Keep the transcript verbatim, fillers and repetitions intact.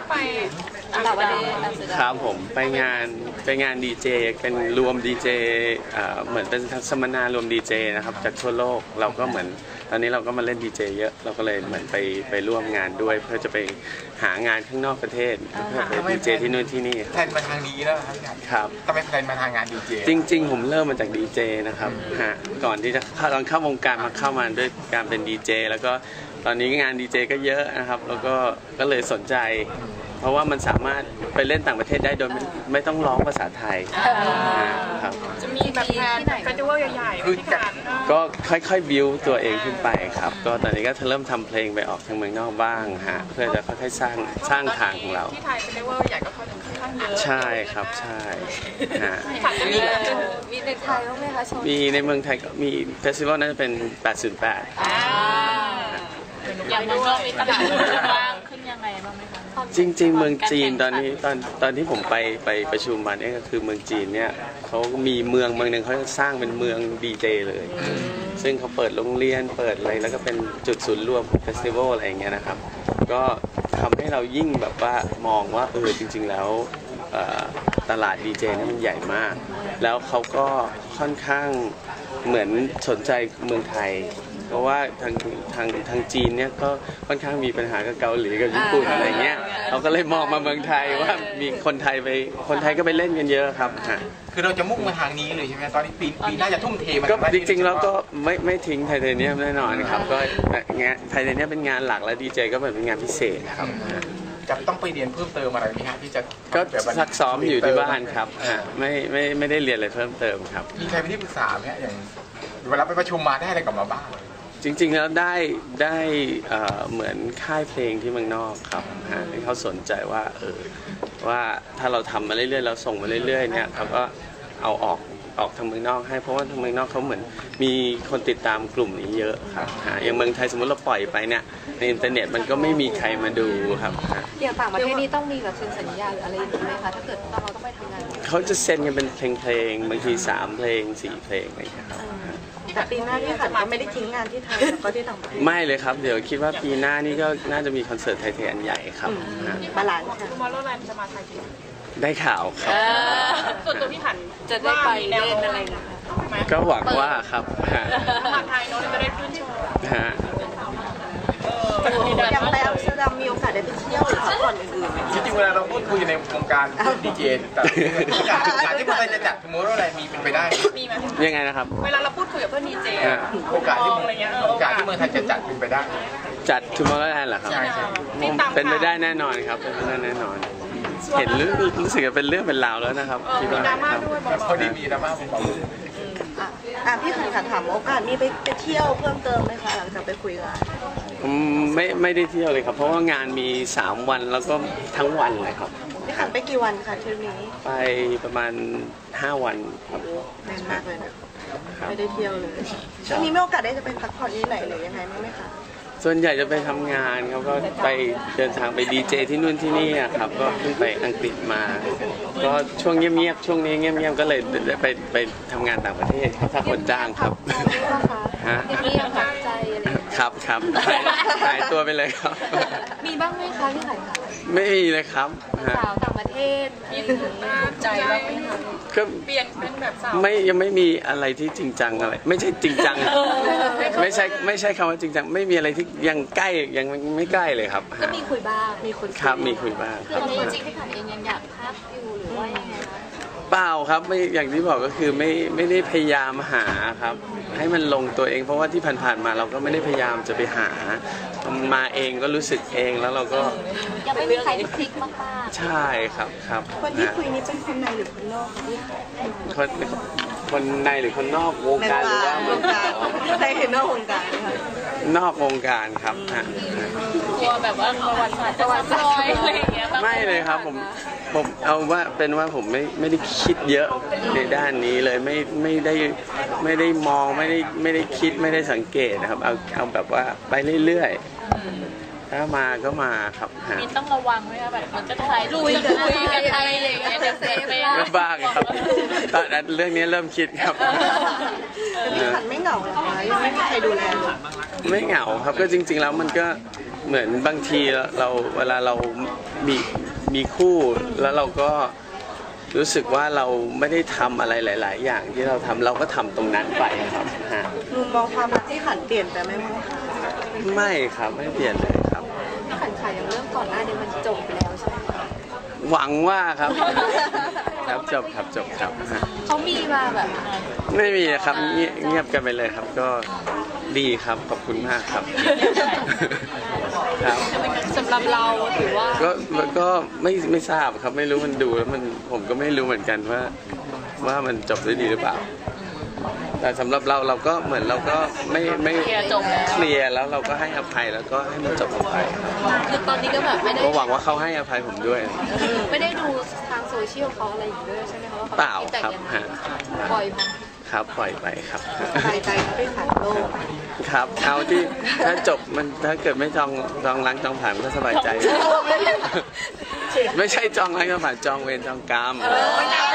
ไปต่างประเทศครับผมไปงานไปงานดีเจเป็นรวมดีเจเหมือนเป็นสัมมนารวมดีเจนะครับจากทั่วโลกเราก็เหมือนตอนนี้เราก็มาเล่นดีเจเยอะเราก็เลยเหมือนไปไปร่วมงานด้วยเพื่อจะไปหางานข้างนอกประเทศเพื่อไปดีเจที่นู่นที่นี่แทนมาทางนี้แล้วครับทำไมแทนมาทางงานดีเจจริงๆผมเริ่มมาจากดีเจนะครับฮะก่อนที่จะตอนเข้าวงการมาเข้ามาด้วยการเป็นดีเจแล้วก็ตอนนี้งานดีเจก็เยอะนะครับแล้วก็ก็เลยสนใจเพราะว่ามันสามารถไปเล่นต่างประเทศได้โดยไม่ไม่ต้องร้องภาษาไทยครับจะมีแบบแพลนเฟสติวัลใหญ่ๆที่การก็ค่อยๆบิวตัวเองขึ้นไปครับก็ตอนนี้ก็เริ่มทำเพลงไปออกทางเมืองนอกบ้างฮะเพื่อจะค่อยๆสร้างสร้างทางของเราที่ไทยเฟสติวัลใหญ่ก็ค่อนข้างเยอะใช่ครับใช่ฮะมีมีในไทยบ้างไหมคะมีในเมืองไทยก็มีเฟสติวัลน่าจะเป็นแปดศูนย์แปดอย่างเมืองนอกมีตลาดบ้างขึ้นยังไงบ้างไหมคะจริงๆเมืองจีนตอนนี้ตอนตอนที่ผมไปไปประชุมมาเนี่ยก็คือเมืองจีนเนี่ยเขามีเมืองเมืองหนึ่งเขาจะสร้างเป็นเมืองดีเจเลยซึ่งเขาเปิดโรงเรียนเปิดอะไรแล้วก็เป็นจุดศูนย์รวมเฟสติวัลอะไรอย่างเงี้ยนะครับก็ทำให้เรายิ่งแบบว่ามองว่าเออจริงๆแล้วตลาดดีเจนี่มันใหญ่มากแล้วเขาก็ค่อนข้างเหมือนสนใจเมืองไทยเพราะว่าทางทางทางจีนเนี่ยก็ค่อนข้างมีปัญหากับเกาหลีกับญี่ปุ่นอะไรเงี้ยเราก็เลยมองมาเมืองไทยว่ามีคนไทยไปคนไทยก็ไปเล่นกันเยอะครับคือเราจะมุ่งมาทางนี้เลยใช่ไหมตอนนี้ปีปีน่าจะทุ่มเทมาก็จริงๆแล้วก็ไม่ไม่ทิ้งไทเทเนียมแน่นอนครับก็งานไทเทเนียมเป็นงานหลักและดีเจก็เป็นงานพิเศษครับจะต้องไปเรียนเพิ่มเติมอะไรไหมฮะที่จะก็ซักซ้อมอยู่ที่บ้านครับไม่ไม่ไม่ได้เรียนอะไรเพิ่มเติมครับมีใครเป็นที่ปรึกษาไหมฮะอย่างเวลาไปประชุมมาได้อะไรกลับมาบ้างจริงๆแล้วได้ได้เหมือนค่ายเพลงที่เมืองนอกครับที่เขาสนใจว่าเออว่าถ้าเราทำมาเรื่อยๆเราส่งมาเรื่อยๆเนี่ยเขาก็เอาออกออกทางเมืองนอกให้เพราะว่าทางเมืองนอกเขาเหมือนมีคนติดตามกลุ่มนี้เยอะครับอย่างเมืองไทยสมมติเราปล่อยไปเนี่ยในอินเทอร์เน็ตมันก็ไม่มีใครมาดูครับอย่างต่างประเทศนี่ต้องมีแบบเซ็นสัญญาหรืออะไรอย่างนี้ไหมคะถ้าเกิดเราต้องไปทำงานเขาจะเซ็นกันเป็นเพลงๆบางทีสามเพลงสี่เพลงอะไรอย่างเงี้ยครับแต่ปีหน้าที่ขันก็ไม่ได้ทิ้งงานที่ไทยแล้วก็ที่ต่างประเทศไม่เลยครับเดี๋ยวคิดว่าปีหน้านี่ก็น่าจะมีคอนเสิร์ตไทยๆอันใหญ่ครับบาลานซ์ค่ะมอลโลแลนด์จะมาไทยได้ข่าวครับส่วนตัวพี่ขันจะได้ไปเล่นอะไรนะคะก็หวังว่าครับมาไทยโน้ตจะได้ขึ้นโชว์ฮะยังไปอัมสเตอร์ดัมมีโอกาสได้ไปเที่ยวหรือพักผ่อนอื่นๆจริงๆเวลาเราพูดคุยในวงการดีเจแต่การที่เมืองไทยจะจัดโมโรอะไรมีเป็นไปได้มีไหมยังไงนะครับเวลาเราพูดคุยกับเพื่อนดีเจโอกาสที่โอกาสที่เมืองไทยจะจัดเป็นไปได้จัดทูมอร์แลนด์เหรอครับเป็นไปได้แน่นอนครับเป็นไปได้แน่นอนเห็นรู้สึกว่าเป็นเรื่องเป็นราวแล้วนะครับคิดว่าพอดีมีดราม่าผมบอกอ่ะพี่ขันขันถามโอกาสมีไปไปเที่ยวเพิ่มเติมไหมคะหลังจากไปคุยกันไม่ไม่ได้เที่ยวเลยครับเพราะว่างานมีสามวันแล้วก็ทั้งวันเลยครับพี่ขันไปกี่วันคะทริปนี้ไปประมาณห้าวันครับแน่นมากเลยนะไม่ได้เที่ยวเลยช่วงนี้ไม่โอกาสได้จะไปพักผ่อนที่ไหนหรือยังไงไหมคะส่วนใหญ่จะไปทำงานเขาก็ไปเดินทางไปดีเจที่นู่นที่นี่ครับก็เพิ่งไปอังกฤษมาก็ช่วงเงียบๆช่วงนี้เงียบๆก็เลยไปไปทำงานต่างประเทศถ้าคนจ้างครับฮะเงียบๆใจอะไรครับครับหายตัวไปเลยครับมีบ้างไหมคะพี่ไข่คะไม่มีเลยครับสาวต่างประเทศมีใจบ้างไหมคะก็เปลี่ยนเป็นแบบสาวไม่ยังไม่มีอะไรที่จริงจังอะไรไม่ใช่จริงจังไม่ใช่ไม่ใช่คำว่าจริงจังไม่มีอะไรที่ยังใกล้ยังไม่ใกล้เลยครับก็มีคุยบ้างมีคนครับมีคุยบ้างคือจริงๆพี่ขันเองยังอยากพักอยู่หรือว่ายังไงคะเปล่าครับไม่อย่างที่บอกก็คือไม่ไม่ได้พยายามหาครับให้มันลงตัวเองเพราะว่าที่ผ่านๆมาเราก็ไม่ได้พยายามจะไปหามาเองก็รู้สึกเองแล้วเราก็ยังไม่มีใครคลิกมากๆใช่ครับครับคนที่คุยนี้เป็นคนในหรือคนนอกคนคนในหรือคนนอกวงการหรือว่าวงการในหรือนอกวงการนอกวงการครับกลัวแบบว่าประวัติศาสตร์ประวัติศาสตร์อะไรอย่างเงี้ยไม่เลยครับผมผมเอาว่าเป็นว่าผมไม่ไม่ได้คิดเยอะในด้านนี้เลยไม่ไม่ได้ไม่ได้มองไม่ได้ไม่ได้คิดไม่ได้สังเกตนะครับเอาเอาแบบว่าไปเรื่อยๆถ้ามาก็มาครับมีต้องระวังไหมคะแบบมันจะถ่ายลุยกันอะไรอย่างเงี้ยจะเซฟไปบ้างครับตอนนั้นเรื่องนี้เริ่มคิดครับพี่ขันไม่เหงาหรอคะยังไม่มีใครดูแลไม่เหงาครับก็จริงๆแล้วมันก็เหมือนบางทีเราเวลาเรามีมีคู่แล้วเราก็รู้สึกว่าเราไม่ได้ทำอะไรหลาย ๆ อย่างที่เราทำเราก็ทำตรงนั้นไปครับฮะมุมมองความรักที่ขันเปลี่ยนไปไหมมั้งคะไม่ครับไม่เปลี่ยนเลยครับที่ขันขายอย่างเรื่องก่อนหน้านี้มันจบไปแล้วใช่ไหมคะหวังว่าครับครับจบครับจบครับฮะเขามีมาแบบไม่มีครับเงียบเงียบกันไปเลยครับก็ดีครับขอบคุณมากครับครับสำหรับเราถือว่าก็ก็ไม่ไม่ทราบครับไม่รู้มันดูแล้วมันผมก็ไม่รู้เหมือนกันว่าว่ามันจบได้ดีหรือเปล่า แต่สำหรับเราเราก็เหมือนเราก็ไม่ไม่เคลียร์จบแล้วเคลียร์แล้วเราก็ให้อภัยแล้วก็ให้มันจบลงไปคือตอนนี้ก็แบบไม่ได้ก็หวังว่าเขาให้อภัยผมด้วยไม่ได้ดูทางโซเชียลเขาอะไรอยู่ด้วยใช่ไหมคะว่าเขาเปล่าคิดแต่ครับยังไงฮะปล่อยมันครับปล่อยไปครับสบายใจเขาไปขันโลกครับเอาที่ถ้าจบมันถ้าเกิดไม่จองจองล้างจองผ่านก็สบายใจ ไม่ใช่จองล้างจองผ่านจองเวรจองกรรมเออ